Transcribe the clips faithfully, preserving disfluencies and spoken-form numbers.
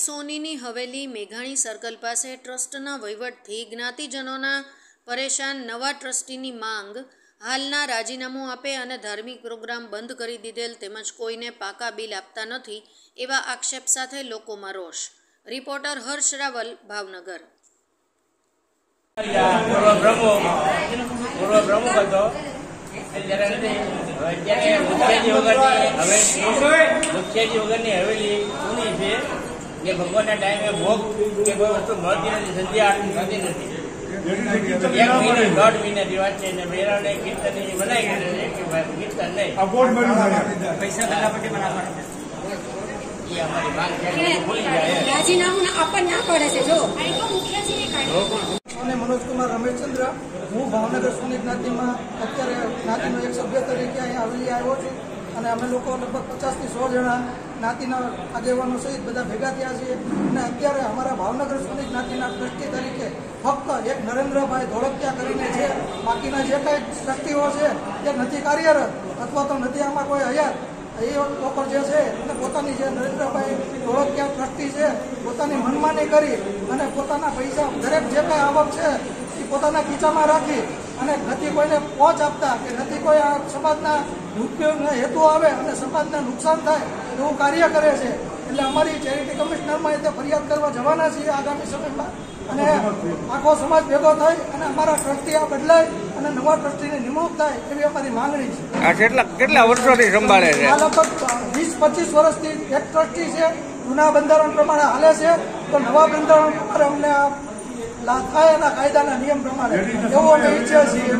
સોનીની હવેલી મેઘાણી સર્કલ પાસે ટ્રસ્ટના વહીવટથી જ્ઞાતિજનોના પરેશાન નવા ટ્રસ્ટીની માંગ, હાલના રાજીનામું આપે અને ધાર્મિક પ્રોગ્રામ બંધ કરી દીધેલ તેમજ કોઈને પાકા બિલ આપતા નથી એવા આક્ષેપ સાથે લોકોમાં રોષ. રિપોર્ટર હર્ષ રાવલ, ભાવનગર. ભગવાનના ટાઈમે ભોગ કે કોઈ વસ્તુ મળતી નથી, સંધ્યા થતી નથી. એક મહિને દોઢ મહિનાથી વાત છે ને મેરાને કીર્તન બનાવી કરે છે કે કીર્તન નહીં પૈસા કલાપટ્ટી બનાવવાની એ અમારી માંગ છે. રાજીનામું આપણને ના પડે છે. જો અને મનોજકુમાર રમેશચંદ્ર, હું ભાવનગર સોની જ્ઞાતિમાં અત્યારે જ્ઞાતિનો એક સભ્ય તરીકે અહીંયા આવેલી આવ્યો છું અને અમે લોકો લગભગ પચાસથી સો જણા જ્ઞાતિના આગેવાનો સહિત બધા ભેગા થયા છીએ અને અત્યારે અમારા ભાવનગર સોની જ્ઞાતિના ટ્રસ્ટી તરીકે ફક્ત એક નરેન્દ્રભાઈ ધોળકિયા કરીને છે, બાકીના જે કાંઈ ટ્રસ્ટીઓ છે એ નથી કાર્યરત અથવા તો નથી આમાં કોઈ હયાત. એ લોકો જે છે અને પોતાની જે નરેન્દ્રભાઈ ધોળકિયા ટ્રસ્ટી છે પોતાની મનમાની કરી અને પોતાના પૈસા દરેક જે કાંઈ આવક છે એ પોતાના ખીચામાં રાખી અને નથી કોઈને પહોંચ આપતા કે નથી કોઈ આ સમાજના ઉપયોગના હેતુ આવે અને સમાજને નુકસાન થાય એવું કાર્ય કરે છે. એટલે અમારી ચેરિટી કમિશનરમાં એ ફરિયાદ કરવા જવાના છીએ આગામી સમયમાં અને આખો સમાજ ભેગો થાય અને અમારા ટ્રસ્ટી આ બદલાય અને નવા ટ્રસ્ટીની નિમણૂક થાય એવી અમારી માંગણી છે. આ કેટલા કેટલા વર્ષોથી સંભાળે છે? આ લગભગ વીસ પચીસ વર્ષથી એક ટ્રસ્ટી છે. જૂના બંધારણ પ્રમાણે હાલે છે તો નવા બંધારણ પ્રમાણે અમને આ લાભ થાય એના કાયદાના નિયમ પ્રમાણે એવું અમે ઈચ્છીએ છીએ.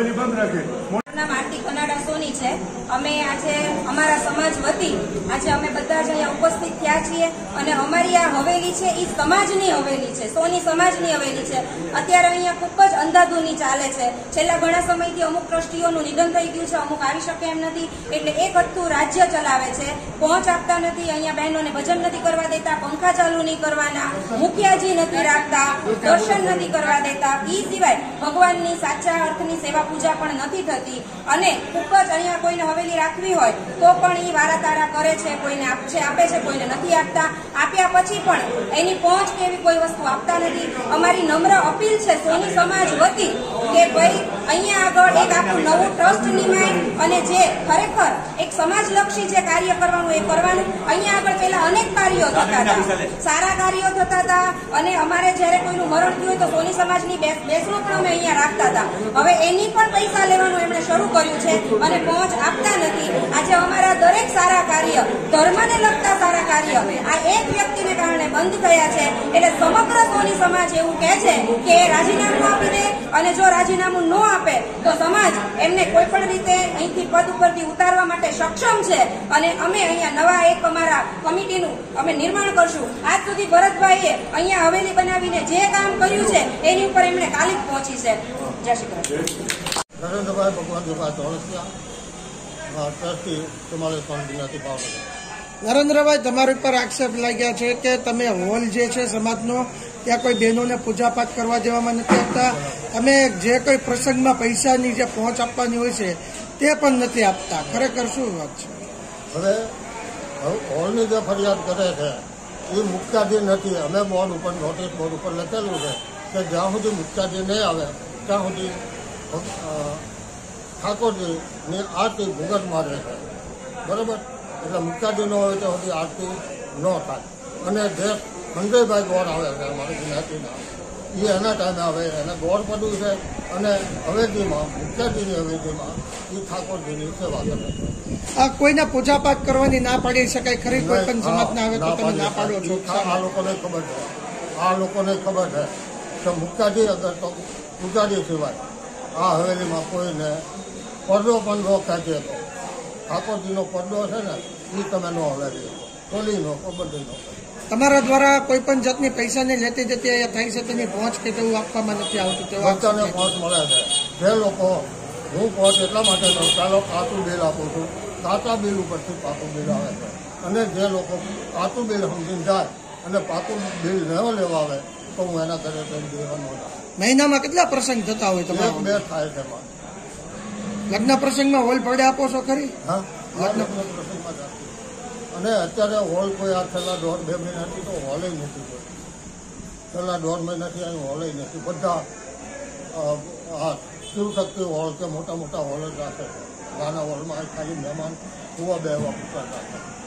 આરતી કનાડા સોની છે. અમે આજે અમારા સમાજ વતી આજે અમે બધા જ અહીંયા ઉપસ્થિત થયા છીએ અને અમારી આ હવેલી છે એ સમાજની હવેલી છે, સોની સમાજની હવેલી છે. અત્યારે અહીંયા ખૂબ જ અંધાધૂની ચાલે છે. છેલ્લા ઘણા સમયથી અમુક ટ્રસ્ટીઓનું નિધન થઈ ગયું છે, અમુક આવી શકે એમ નથી એટલે એક હથ્થું રાજ્ય ચલાવે છે, પહોંચ આપતા નથી. અહીંયા બહેનોને ભજન નથી કરવા દેતા, પંખા ચાલુ નહીં કરવાના, મુખિયાજી નથી રાખતા, દર્શન નથી કરવા દેતા. એ સિવાય ભગવાનની સાચા અર્થની સેવા પૂજા પણ નથી થતી અને ખૂબ જ અહીંયા કોઈને હવેલી રાખવી હોય તો પણ એ વારા તારા કરે છે, કોઈને આપશે આપે છે, કોઈને નથી આપતા. આપ્યા પછી પણ એની પહોંચ કે એવી કોઈ વસ્તુ આપતા નથી. અમારી નમ્ર અપીલ છે સોની સમાજ વતી કે ભાઈ અહીંયા આગળ એક આખું નવું ટ્રસ્ટ નિમાય અને જે ખરેખર એક સમાજલક્ષી જે કાર્ય કરવાનું એ કરવાનું. અહીંયા આગળ પેલા અનેક કાર્યો થતા હતા, સારા કાર્યો થતા હતા અને અમારે જયારે કોઈનું મરણ થયું હોય તો સોની સમાજની બેસણું પણ અમે અહીંયા રાખતા હતા. હવે એની પણ પૈસા લેવાનું એમણે શરૂ કર્યું છે અને પહોંચ આપતા નથી. આજે અમારા દરેક સારા કાર્ય, ધર્મને લગતા સારા કાર્ય આ એક વ્યક્તિને કારણે બંધ થયા છે. એટલે સમગ્ર સોની સમાજ એવું કહે છે કે રાજીનામું આપી દે અને જો રાજીનામું ન આપે તો સમાજ એમને કોઈ પણ રીતે અહીંથી પદ ઉપરથી ઉતારવા માટે સક્ષમ છે અને અમે અહીંયા નવા એક અમારા કમિટીનું અમે નિર્માણ કરશું. આજ સુધી ભરતભાઈએ અહીંયા હવેલી બનાવીને જે કામ કર્યું છે એની ઉપર એમણે કાલી જ પહોંચી છે. જય શ્રી કૃષ્ણ. નરેન્દ્રભાઈ ભગવાનભાઈ ધોળકિયા, ટ્રસ્ટી તમારે સોનગીનાથી ભાવનગર. નરેન્દ્રભાઈ, તમારી ઉપર આક્ષેપ લાગ્યા છે કે તમે હોલ જે છે સમાજનો ત્યાં કોઈ બહેનોને પૂજાપાઠ કરવા દેવામાં નથી આપતા, તમે જે કોઈ પ્રસંગમાં પૈસાની જે પહોંચ આપવાની હોય છે તે પણ નથી આપતા. ખરેખર શું વાત છે? હવે હોલની જે ફરિયાદ કરે છે એ મુખ્યાજી નથી. અમે બોર્ડ ઉપર નોટિસ બોર્ડ ઉપર લખેલું છે કે જ્યાં સુધી મુખ્યાજી નહીં આવે ત્યાં સુધી ઠાકોરજીની આરતી ભૂગત મારે છે, બરાબર? એટલે મુખ્યાજી ન હોય તો સુધી આરતી ન થાય. અને જે સંજયભાઈ ગોળ આવે છે અમારી જ્ઞાતિના, એ એના ટાઈમે આવે, એને ગોળ પડ્યું છે અને હવેલીમાં મુખ્યાજીની હવેલીમાં એ ઠાકોરજીની સેવા કરે છે. આ કોઈને પૂજાપાઠ કરવાની ના પાડી શકાય ખરી? કોઈ પણ સમાજના આવે તો તમે ના પાડો છો? આ લોકોને ખબર છે, આ લોકોને ખબર છે કે મુખ્યાજી અગર તો પૂજારી સિવાય આ હવેલીમાં કોઈને પડદો પણ ન ખેંચે તો ઠાકોરજીનો પડદો છે ને એ તમે ન હવેલી ખોલી નો કબડ્ડી નો. તમારા દ્વારા કોઈ પણ જાતની પૈસાની લેતી જતી અહીંયા થાય છે તેની પહોંચ કે તેવું આપવામાં નથી આવતું? બધાને પહોંચ મળે છે. જે લોકો હું પહોંચ એટલા માટે દઉં, ચાલો કાચું બિલ આપું છું, કાચા બિલ ઉપરથી પાકું બિલ આવે છે. અને જે લોકો કાચું બિલ સમજીને જાય અને પાકું બિલ ન લેવા આવે તો હું એના ઘરે દેવાનો. મહિનામાં કેટલા પ્રસંગ થતા હોય તમારે? બે થાય છે. લગ્ન પ્રસંગમાં હોલ પડે આપો છો ખરી? હા, લગ્ન પ્રસંગમાં અને અત્યારે હોલ કોઈ આ છેલ્લા દોઢ બે મહિનાથી તો હોલે નથી કોઈ છેલ્લા દોઢ મહિનાથી અહીં હોલે નથી બધા આ શિવશક્તિ હોલ કે મોટા મોટા હોલ જ રાખે છે નાના હોલમાં ખાલી મહેમાન કુવા બેવા પૂછતા